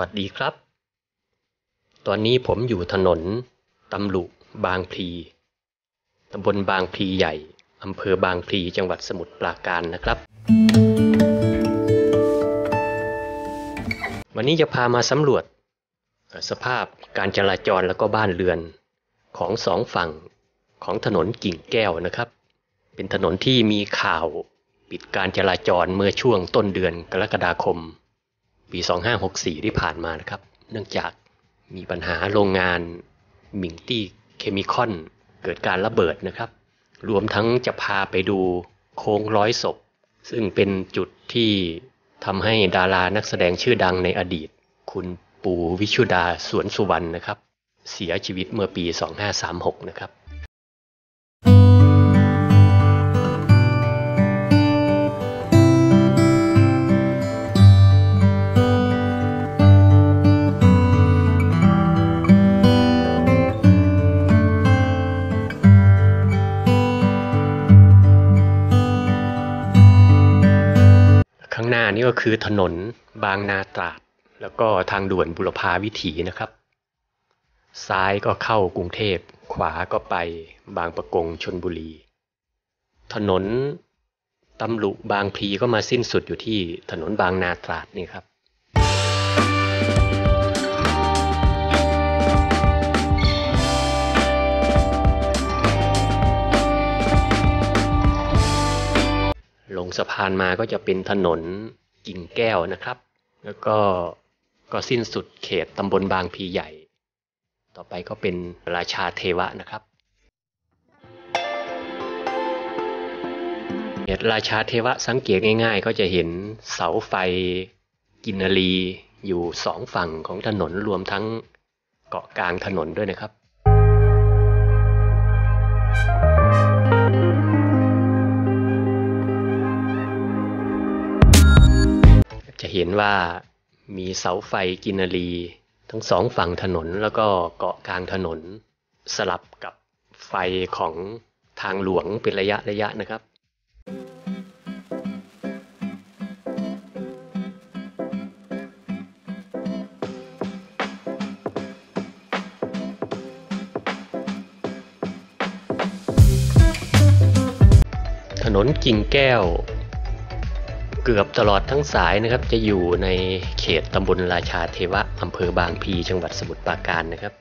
วัสดีครับตอนนี้ผมอยู่ถนนตำลุบางพลีตำบลบางพลีใหญ่อำเภอบางพลีจังหวัดสมุทรปราการนะครับวันนี้จะพามาสำรวจสภาพการจราจรแล้วก็บ้านเรือนของสองฝั่งของถนนกิ่งแก้วนะครับเป็นถนนที่มีข่าวปิดการจราจรเมื่อช่วงต้นเดือนกรกฎาคมปี2564ที่ผ่านมานะครับเนื่องจากมีปัญหาโรงงานมิงตี้เคมีคอนเกิดการระเบิดนะครับรวมทั้งจะพาไปดูโค้งร้อยศพซึ่งเป็นจุดที่ทำให้ดารานักแสดงชื่อดังในอดีตคุณปู่วิชุดาสวนสุวรรณนะครับเสียชีวิตเมื่อปี2536นะครับข้างหน้านี่ก็คือถนนบางนาตราดแล้วก็ทางด่วนบุรพาวิถีนะครับซ้ายก็เข้ากรุงเทพขวาก็ไปบางปะกงชลบุรีถนนตำลุบางพลีก็มาสิ้นสุดอยู่ที่ถนนบางนาตราดนี่ครับลงสะพานมาก็จะเป็นถนนกิ่งแก้วนะครับแล้วก็สิ้นสุดเขตตำบลบางพลีใหญ่ต่อไปก็เป็นราชาเทวะนะครับเขตราชาเทวะสังเกตง่ายๆก็จะเห็นเสาไฟกินรีอยู่สองฝั่งของถนนรวมทั้งเกาะกลางถนนด้วยนะครับจะเห็นว่ามีเสาไฟกินรีทั้งสองฝั่งถนนแล้วก็เกาะกลางถนนสลับกับไฟของทางหลวงเป็นระยะนะครับถนนกิ่งแก้วเกือบตลอดทั้งสายนะครับจะอยู่ในเขตตำบลราชาเทวะอำเภอบางพลีจังหวัดสมุทรปราการนะครับ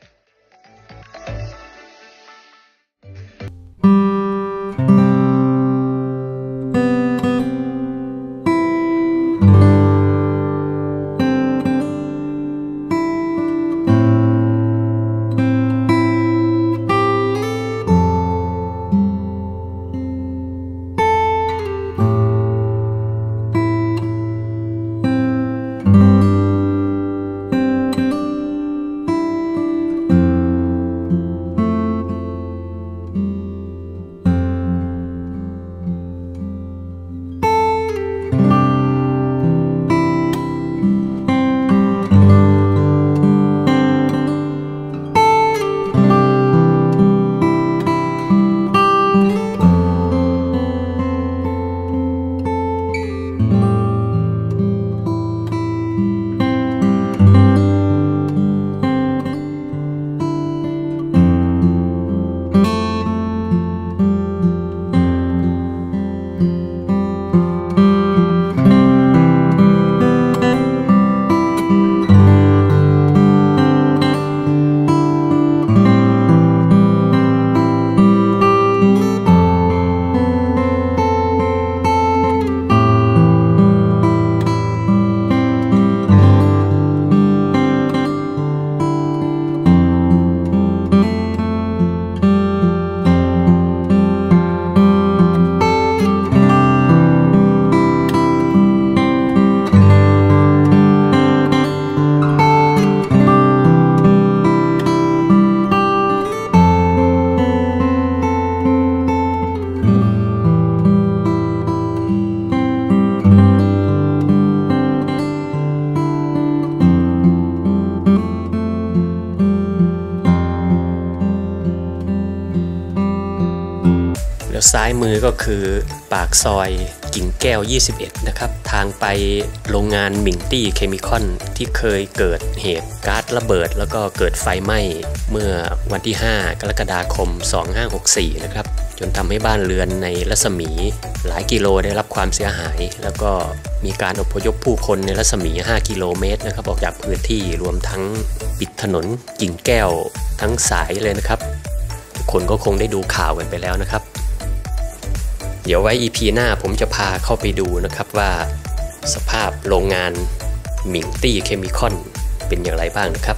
ยวซ้ายมือก็คือปากซอยกิ่งแก้ว21นะครับทางไปโรงงานหมิงตี้เคมีคอนที่เคยเกิดเหตุก๊าซระเบิดแล้วก็เกิดไฟไหม้เมื่อวันที่5กรกฎาคม2564นะครับจนทำให้บ้านเรือนในรัศมีหลายกิโลได้รับความเสียหายแล้วก็มีการอพยพผู้คนในรัศมี5กิโลเมตรนะครับออกจากพื้นที่รวมทั้งปิดถนนกิ่งแก้วทั้งสายเลยนะครับทุกคนก็คงได้ดูข่าวกันไปแล้วนะครับเดี๋ยวไว้ EP หน้าผมจะพาเข้าไปดูนะครับว่าสภาพโรงงานหมิงตี้เคมีคอนเป็นอย่างไรบ้างนะครับ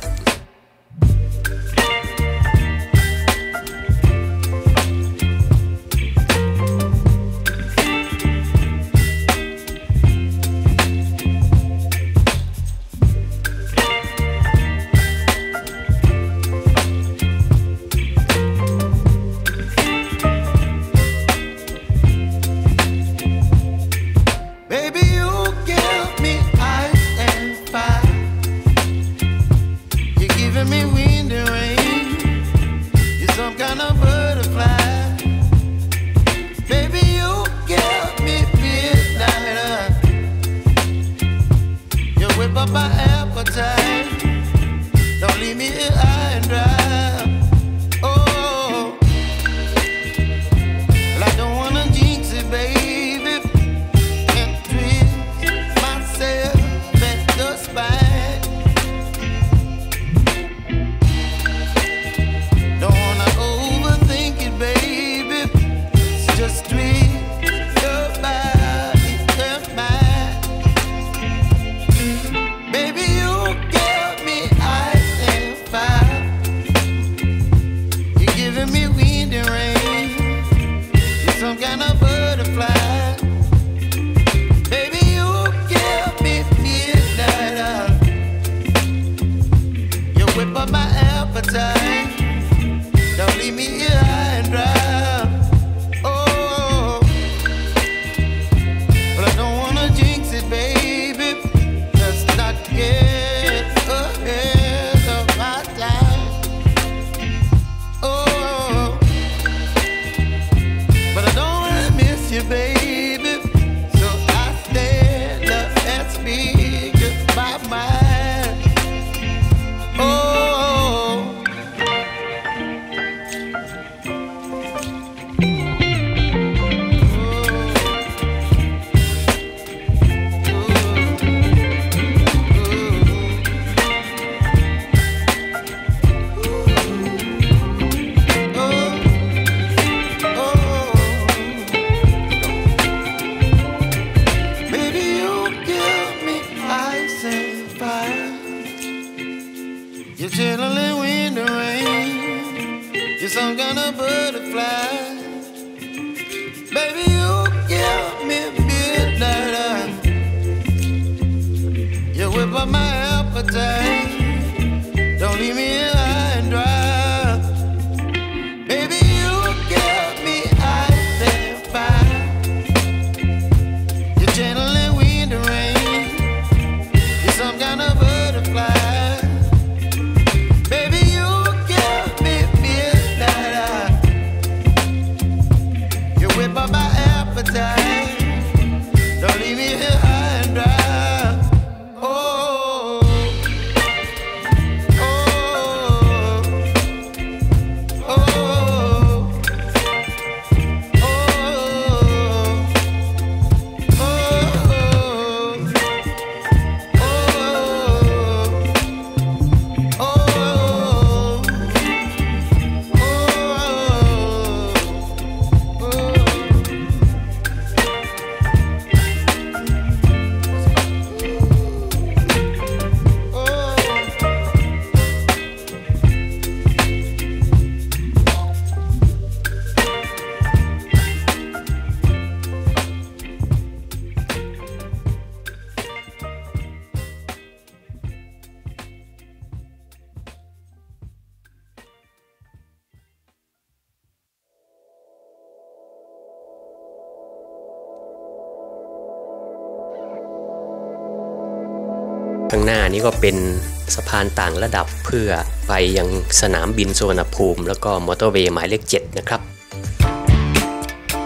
ข้างหน้านี้ก็เป็นสะพานต่างระดับเพื่อไปยังสนามบินสุวรรณภูมิแล้วก็มอเตอร์เวย์หมายเลข7นะครับ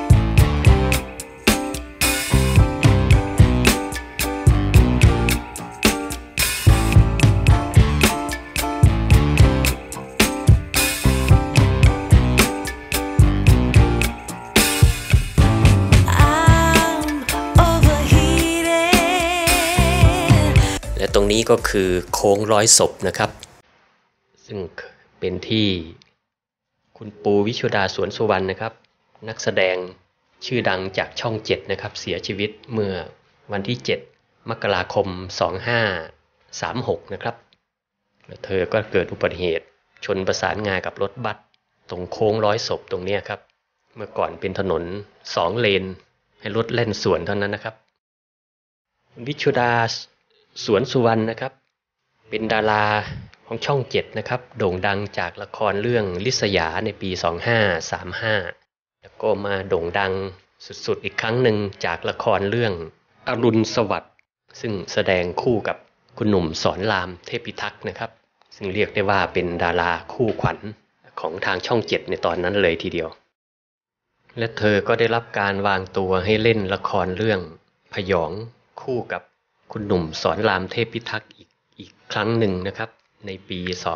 รงนี้ก็คือโค้งร้อยศพนะครับซึ่งเป็นที่คุณปูวิชุดาสวนสุวรรณนะครับนักแสดงชื่อดังจากช่อง7นะครับเสียชีวิตเมื่อวันที่7 มกราคม 2536นะครับแล้วเธอก็เกิดอุบัติเหตุชนประสานงากับรถบัสตรงโค้งร้อยศพตรงนี้ครับเมื่อก่อนเป็นถนน2 เลนให้รถเล่นสวนเท่านั้นนะครับวิชุดาสวนสุวรรณนะครับเป็นดาราของช่อง7นะครับโด่งดังจากละครเรื่องลิษยาในปี 2535แล้วก็มาโด่งดังสุดๆอีกครั้งหนึ่งจากละครเรื่องอรุณสวัสดิ์ซึ่งแสดงคู่กับคุณหนุ่มสอนรามเทพิทักษ์นะครับซึ่งเรียกได้ว่าเป็นดาราคู่ขวัญของทางช่อง7ในตอนนั้นเลยทีเดียวและเธอก็ได้รับการวางตัวให้เล่นละครเรื่องพยองคู่กับคุณหนุ่มสอนรามเทพพิทักษ์อีกครั้งหนึ่งนะครับในปี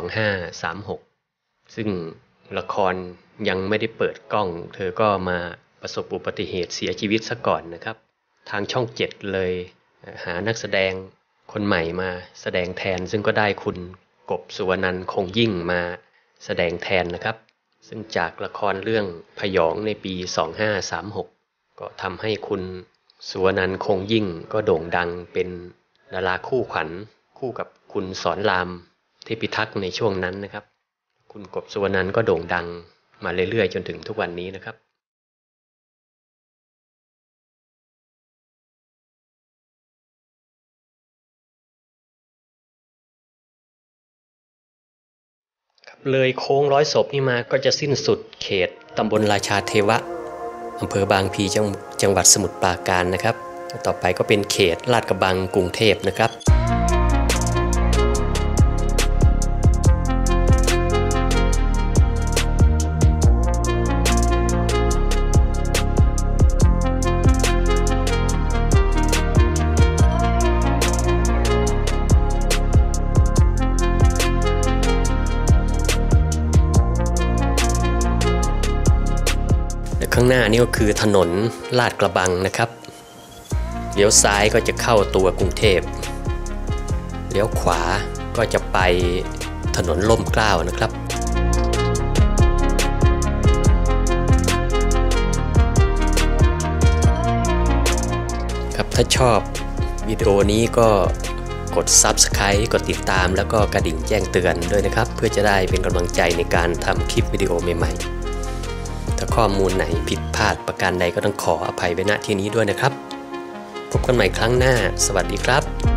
2536ซึ่งละครยังไม่ได้เปิดกล้องเธอก็มาประสบอุบัติเหตุเสียชีวิตซะก่อนนะครับทางช่อง7เลยหานักแสดงคนใหม่มาแสดงแทนซึ่งก็ได้คุณกบสุวรรณคงยิ่งมาแสดงแทนนะครับซึ่งจากละครเรื่องพยองในปี 2536ก็ทำให้คุณสุวรรณคงยิ่งก็โด่งดังเป็นดาราคู่ขวัญคู่กับคุณสอนรามเทพิทักษ์ในช่วงนั้นนะครับคุณกบสุวรรณก็โด่งดังมาเรื่อยๆจนถึงทุกวันนี้นะครับเลยโค้งร้อยศพนี่มาก็จะสิ้นสุดเขตตำบลราชาเทวะอำเภอบางพลีจังหวัดสมุทรปราการนะครับต่อไปก็เป็นเขตลาดกระบังกรุงเทพนะครับข้างหน้านี่ก็คือถนนลาดกระบังนะครับเลี้ยวซ้ายก็จะเข้าตัวกรุงเทพเลี้ยวขวาก็จะไปถนนร่มเกล้านะครับครับถ้าชอบวิดีโอนี้ก็กด Subscribe กดติดตามแล้วก็กระดิ่งแจ้งเตือนด้วยนะครับเพื่อจะได้เป็นกำลังใจในการทำคลิปวิดีโอใหม่ๆถ้าข้อมูลไหนผิดพลาดประการใดก็ต้องขออภัยไว้ณที่นี้ด้วยนะครับพบกันใหม่ครั้งหน้าสวัสดีครับ